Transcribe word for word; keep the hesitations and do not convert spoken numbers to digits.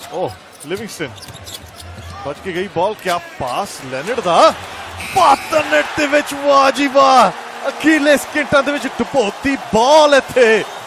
ओह Livingstone बच के गई बॉल, क्या पास लेनर्ड दा पातन नेट दे विच, वाह जी वाह, अखीरले सकिंटां दे विच डुबोती बॉल इत्थे